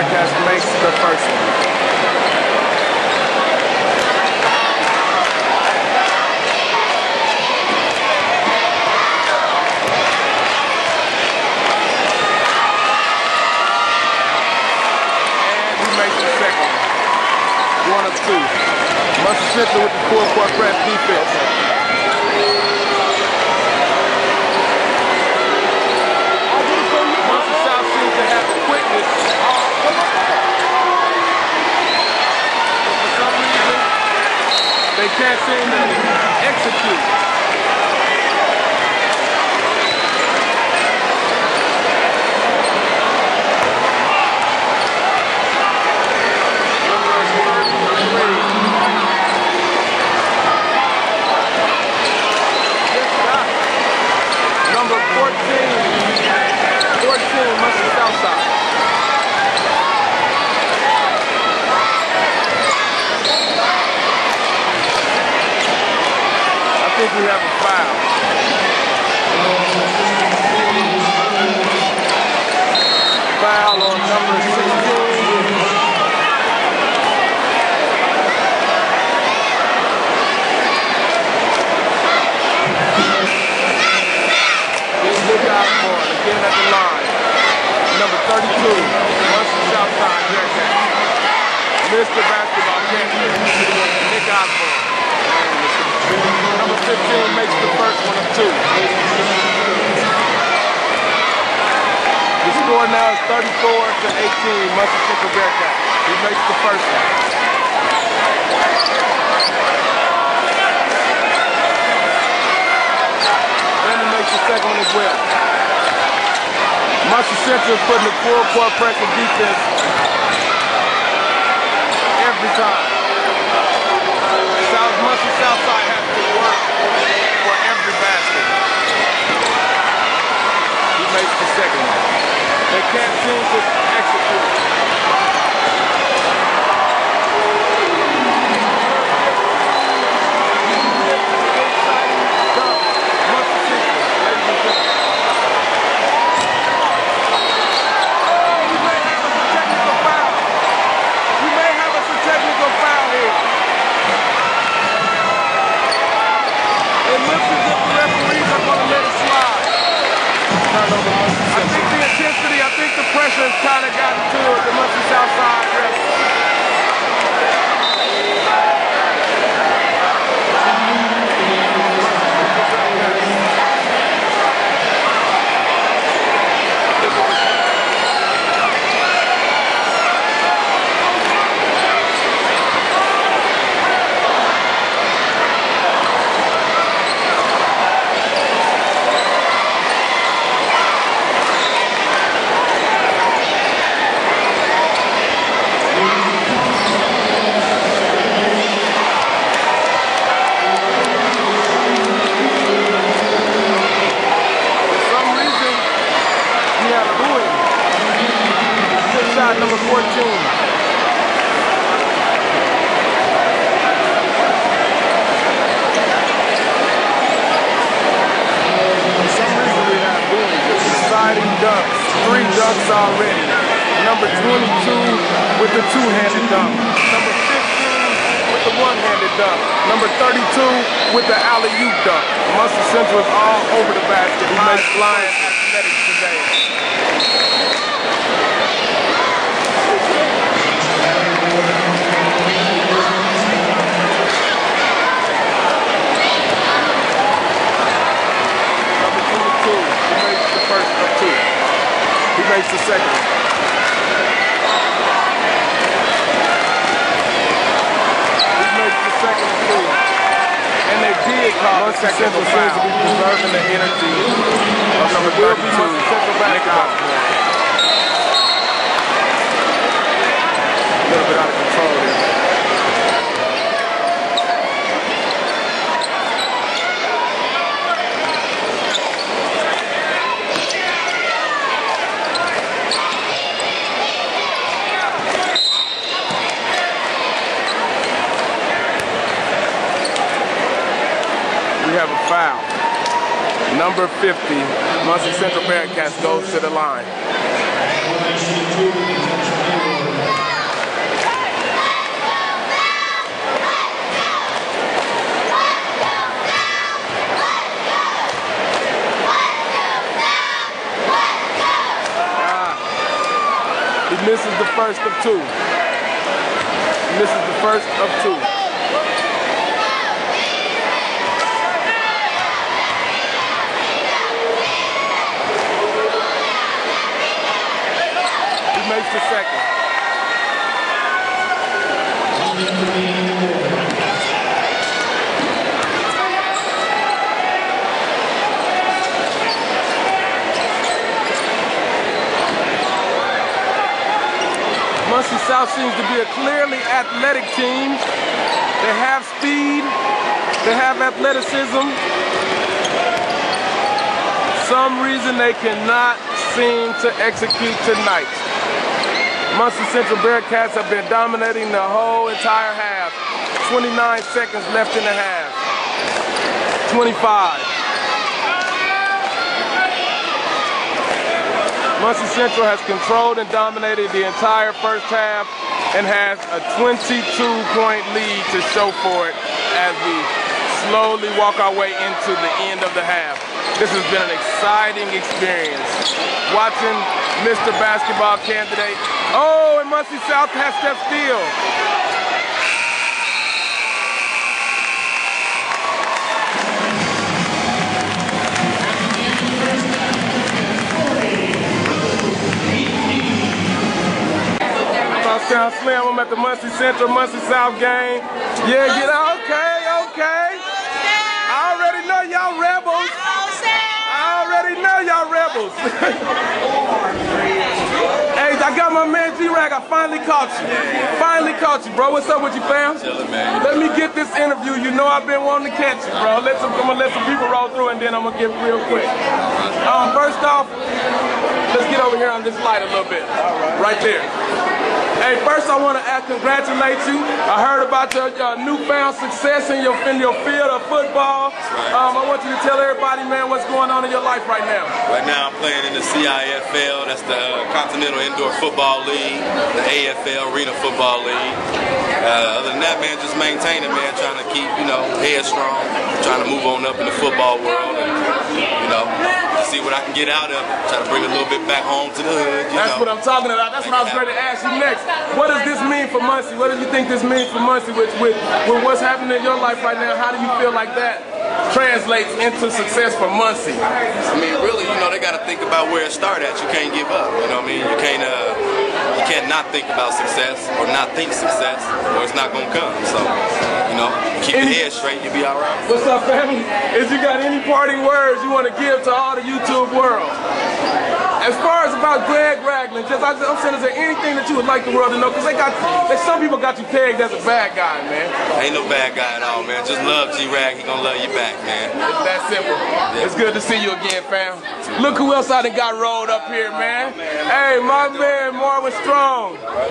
Bearcats makes the first one. One of two. Muncie Central with the full-court press defense. Muncie South seems to have the quickness. For some reason, they can't seem to execute. Muncie Southside. I think we have a foul. Foul on number 16. Look out for it again at the line. Number 32, Muncie Southside Bearcats. Mr. Basketball Champion, Nick Osborne. Number 15 makes the first one of two. The score now is 34-18, Muncie Central Bearcats. He makes the first one. And he makes the second one as well. Muncie Central putting the full court press and defense every time. Muncie Southside has to work for every basket. He makes the second one. They can't seem to execute. I think the pressure has kind of gotten to the Muncie Southside refs. Number 14. For some reason we have Boone deciding dunks. 3 dunks already. Number 22 with the two-handed dunk. Number 15 with the one-handed dunk. Number 32 with the alley-oop dunk. Muncie Central is all over the basket. He makes flying athletics today. He makes the second one. He makes the second one too. And they did call the second one seems to be preserving the energy of number 32, Nick Osborne. A little bit out of control there. We have a foul. Number 50, Muncie Central Bearcats goes to the line. misses the first of two. Misses the first of two. He makes the second. Muncie South seems to be a clearly athletic team. They have speed, they have athleticism. Some reason they cannot seem to execute tonight. Muncie Central Bearcats have been dominating the whole entire half. 29 seconds left in the half. 25. Muncie Central has controlled and dominated the entire first half and has a 22-point lead to show for it as we slowly walk our way into the end of the half. This has been an exciting experience. Watching Mr. Basketball candidate. Oh, and Muncie South has stepped still. Sound Slim, I'm at the Muncie Central, Muncie South game. Yeah, get out. Okay. I already know y'all rebels. I already know y'all rebels. Hey, I got my man G-Rag. I finally caught you. Finally caught you, bro. What's up with you, fam? Chillin', man. Let me get this interview. You know I've been wanting to catch you, bro. I'm gonna let some people roll through and then I'm gonna get real quick. First off, let's get over here on this light a little bit. Right there. Hey, first I want to congratulate you. I heard about your newfound success in your field of football. I want you to tell everybody, man, what's going on in your life right now. Right now I'm playing in the CIFL, that's the Continental Indoor Football League, the AFL Arena Football League. Other than that, man, just maintaining, man, trying to keep, head strong, trying to move on up in the football world and, see what I can get out of it. Try to bring a little bit back home to the hood. That's what I'm talking about. That's what I was going to ask you next. What does this mean for Muncie? What do you think this means for Muncie with what's happening in your life right now? How do you feel like that translates into success for Muncie? I mean, really, they got to think about where it started at. You can't give up. You know what I mean? You can't not think about success or not think success, or it's not going to come. So, keep your head straight, you'll be all right. What's up, family? If you got any parting words you want to give to all the YouTube world? As far as about Greg Ragland, I'm saying, is there anything that you would like the world to know? Because some people got you pegged as a bad guy, man. Ain't no bad guy at all, man. Just love G-Rag, he gonna love you back, man. It's that simple. Yeah. It's good to see you again, fam. Look who else I done got rolled up here, man. Hey, my man, Marvin Strong.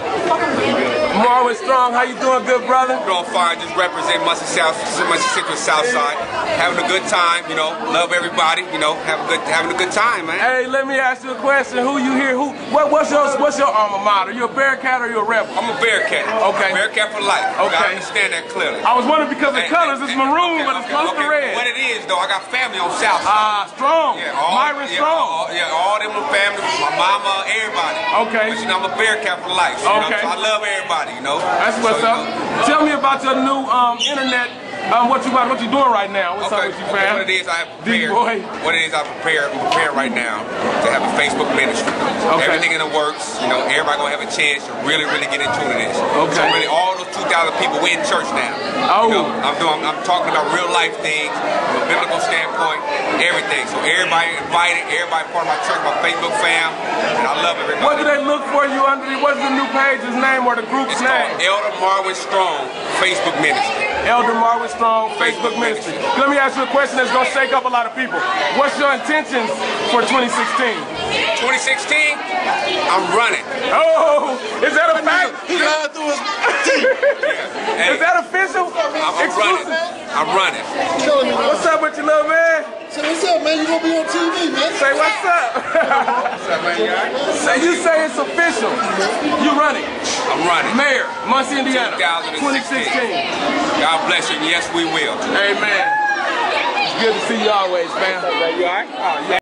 Marvin Strong, how you doing, good brother? Doing fine, just represent Muncie Central Southside. Having a good time, love everybody, having a good time, man. Hey, let me ask you a question. Who you here? What's your alma mater? You a Bearcat or you a Rebel? I'm a Bearcat. Okay. Bearcat for life. Okay. I understand that clearly. I was wondering because the colors, it's maroon, but it's close to red. What it is, though, I got family on Southside. Strong. Yeah, Myron Strong. All them family, my mama, everybody. Okay. But I'm a Bearcat for life. So I love everybody, That's what's up. Tell me about your new internet. What you doing right now? What's up with you, fam? What it is, I prepare right now to have a Facebook ministry. Okay. Everything in the works. Everybody gonna have a chance to really get into this. Okay. So really, all those 2,000 people, we in church now. Oh. I'm talking about real life things, from a biblical standpoint, everything. So everybody invited, everybody part of my church, my Facebook fam, and I love everybody. What do they look for you under? What's the new page's name or the group's It's name? called Elder Marvin Strong Facebook Ministry. Elder Marvin Strong Facebook Ministry. Let me ask you a question that's going to shake up a lot of people. What's your intentions for 2016? 2016, I'm running. Oh, is that a fact? He lied through his Is that official? I'm running. What's up with you, little man? So what's up, man? You gonna be on TV, man? Say what's up. What's up, man? You say it's official. You running. I'm running. Mayor, Muncie, Indiana, 2016. God bless you, and yes, we will. Amen. It's good to see you always, fam. You all right? Oh, yeah.